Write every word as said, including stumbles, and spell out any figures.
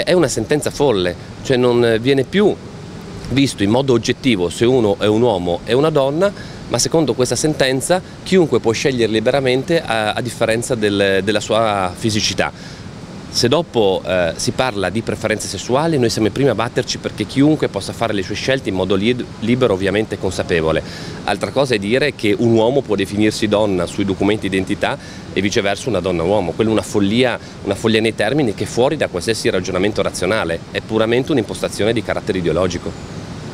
È una sentenza folle, cioè non viene più visto in modo oggettivo se uno è un uomo e una donna, ma secondo questa sentenza chiunque può scegliere liberamente a, a differenza del, della sua fisicità. Se dopo eh, si parla di preferenze sessuali, noi siamo i primi a batterci perché chiunque possa fare le sue scelte in modo li libero, ovviamente consapevole. Altra cosa è dire che un uomo può definirsi donna sui documenti di identità e viceversa una donna uomo. Quella è una follia, una follia nei termini che è fuori da qualsiasi ragionamento razionale, è puramente un'impostazione di carattere ideologico.